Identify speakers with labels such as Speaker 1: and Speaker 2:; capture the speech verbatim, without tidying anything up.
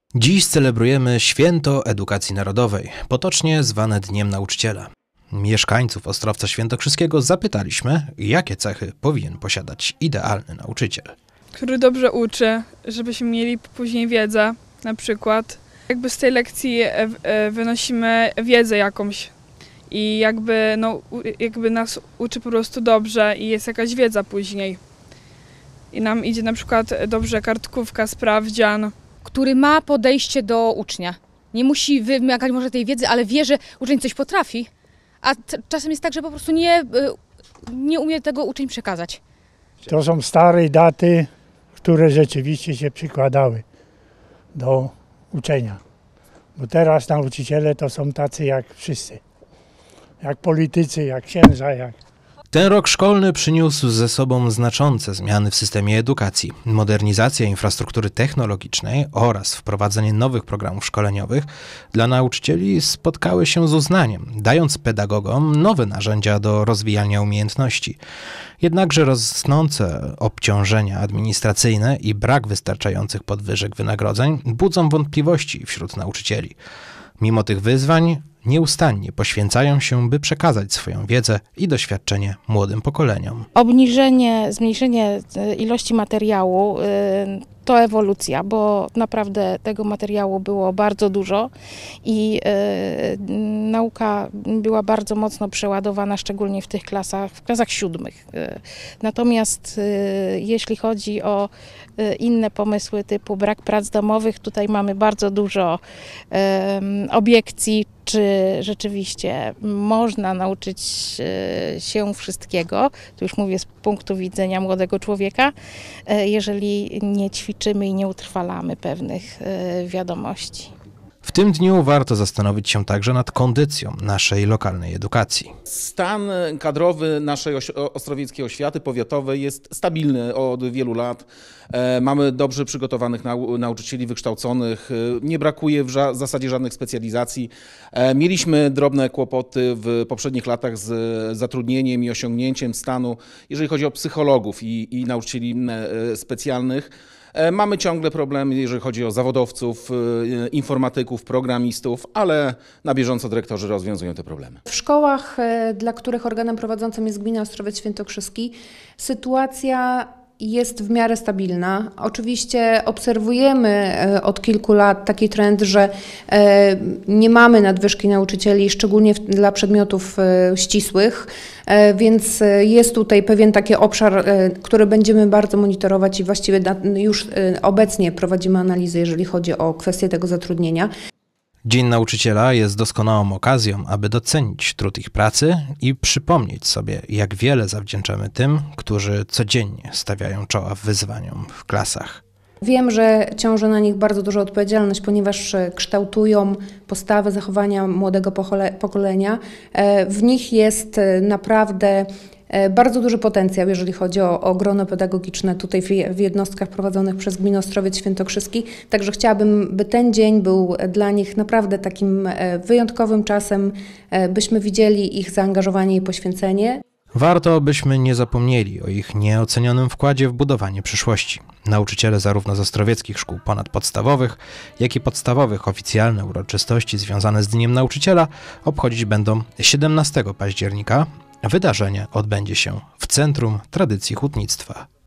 Speaker 1: Dziś celebrujemy Święto Edukacji Narodowej, potocznie zwane Dniem Nauczyciela. Mieszkańców Ostrowca Świętokrzyskiego zapytaliśmy, jakie cechy powinien posiadać idealny nauczyciel.
Speaker 2: Który dobrze uczy, żebyśmy mieli później wiedzę, na przykład. Jakby z tej lekcji wynosimy wiedzę jakąś i jakby, no, jakby nas uczy po prostu dobrze i jest jakaś wiedza później. I nam idzie na przykład dobrze kartkówka, sprawdzian.
Speaker 3: Który ma podejście do ucznia. Nie musi wymagać może tej wiedzy, ale wie, że uczeń coś potrafi, a czasem jest tak, że po prostu nie, nie umie tego uczeń przekazać.
Speaker 4: To są stare daty, które rzeczywiście się przykładały do uczenia. Bo teraz nauczyciele to są tacy jak wszyscy. Jak politycy, jak księża, jak...
Speaker 1: Ten rok szkolny przyniósł ze sobą znaczące zmiany w systemie edukacji. Modernizacja infrastruktury technologicznej oraz wprowadzenie nowych programów szkoleniowych dla nauczycieli spotkały się z uznaniem, dając pedagogom nowe narzędzia do rozwijania umiejętności. Jednakże rosnące obciążenia administracyjne i brak wystarczających podwyżek wynagrodzeń budzą wątpliwości wśród nauczycieli. Mimo tych wyzwań nieustannie poświęcają się, by przekazać swoją wiedzę i doświadczenie młodym pokoleniom.
Speaker 5: Obniżenie, zmniejszenie ilości materiału to ewolucja, bo naprawdę tego materiału było bardzo dużo i nauka była bardzo mocno przeładowana, szczególnie w tych klasach, w klasach siódmych. Natomiast jeśli chodzi o inne pomysły typu brak prac domowych, tutaj mamy bardzo dużo obiekcji, czy rzeczywiście można nauczyć się wszystkiego, tu już mówię z punktu widzenia młodego człowieka, jeżeli nie ćwiczymy i nie utrwalamy pewnych wiadomości.
Speaker 1: W tym dniu warto zastanowić się także nad kondycją naszej lokalnej edukacji.
Speaker 6: Stan kadrowy naszej ostrowieckiej oświaty powiatowej jest stabilny od wielu lat. Mamy dobrze przygotowanych nau nauczycieli, wykształconych. Nie brakuje w ża zasadzie żadnych specjalizacji. Mieliśmy drobne kłopoty w poprzednich latach z zatrudnieniem i osiągnięciem stanu, jeżeli chodzi o psychologów i, i nauczycieli specjalnych. Mamy ciągle problemy, jeżeli chodzi o zawodowców, informatyków, programistów, ale na bieżąco dyrektorzy rozwiązują te problemy.
Speaker 7: W szkołach, dla których organem prowadzącym jest gmina Ostrowiec Świętokrzyski, sytuacja jest w miarę stabilna. Oczywiście obserwujemy od kilku lat taki trend, że nie mamy nadwyżki nauczycieli, szczególnie dla przedmiotów ścisłych, więc jest tutaj pewien taki obszar, który będziemy bardzo monitorować i właściwie już obecnie prowadzimy analizy, jeżeli chodzi o kwestię tego zatrudnienia.
Speaker 1: Dzień Nauczyciela jest doskonałą okazją, aby docenić trud ich pracy i przypomnieć sobie, jak wiele zawdzięczamy tym, którzy codziennie stawiają czoła wyzwaniom w klasach.
Speaker 7: Wiem, że ciąży na nich bardzo duża odpowiedzialność, ponieważ kształtują postawę, zachowania młodego pokolenia. W nich jest naprawdę bardzo duży potencjał, jeżeli chodzi o, o grono pedagogiczne tutaj w, w jednostkach prowadzonych przez gminę Ostrowiec Świętokrzyski. Także chciałabym, by ten dzień był dla nich naprawdę takim wyjątkowym czasem, byśmy widzieli ich zaangażowanie i poświęcenie.
Speaker 1: Warto, byśmy nie zapomnieli o ich nieocenionym wkładzie w budowanie przyszłości. Nauczyciele zarówno z ostrowieckich szkół ponadpodstawowych, jak i podstawowych oficjalne uroczystości związane z Dniem Nauczyciela obchodzić będą siedemnastego października. Wydarzenie odbędzie się w Centrum Tradycji Hutnictwa.